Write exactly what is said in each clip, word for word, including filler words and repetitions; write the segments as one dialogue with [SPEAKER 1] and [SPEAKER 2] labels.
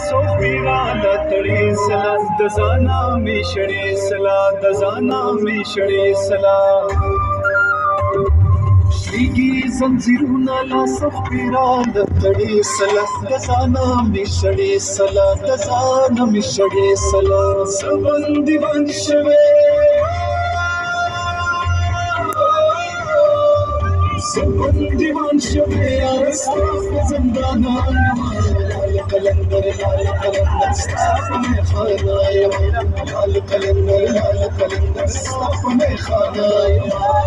[SPEAKER 1] سوفیرا لتړې سلا د زانا می شړې سلا د زانا می شړې سلا شریږي زنځیرونه لا سوفیرا لتړې سلا د زانا می شړې سلا د زانا می شړې سلا سبندي ونشوي سبندي ونشوي استاف زندانا قلندر لال قلندر ستاف میں خانایا لال قلندر لال قلندر ستاف میں خانایا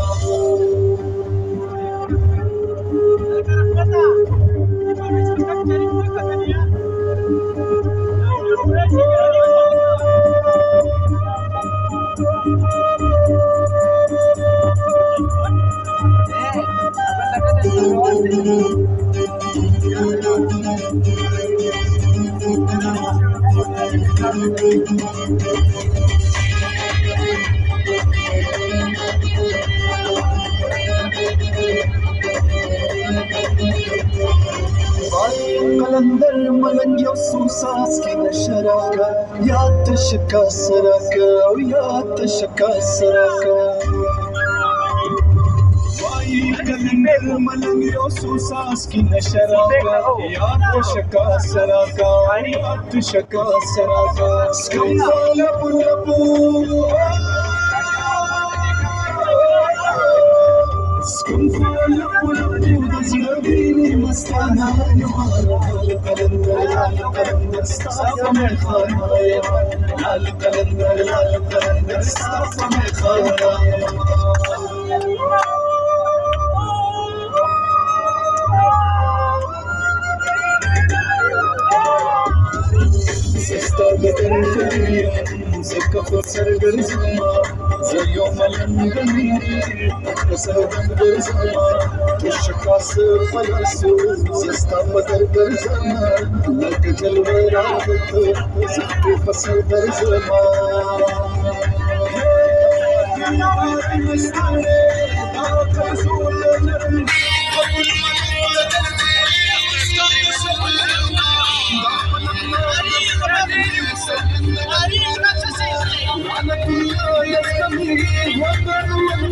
[SPEAKER 1] قلندر ملنګ یو سوساس کې نشراکا یا تشکا سراکا او یا تشکا سراکا وای قلندر ملنګ یو سوساس کې نشراکا یا تشکا سراکا یا تشکا سراکا سکمزاله پلپو سکمزاله پلپو د زړګي مستانه لال قلندر لال قلندر ستاف میں خانایا لال قلندر لال قلندر ستاف میں خانایا سستا بدن فریان زکا خود سرگر زما زیو ملنگ میری کسر بندر زما تشکا سر فلسو سستا بدر در زما لگ جلوے رابط زخی فصل در زما یار مستانے آقا زولن قبول من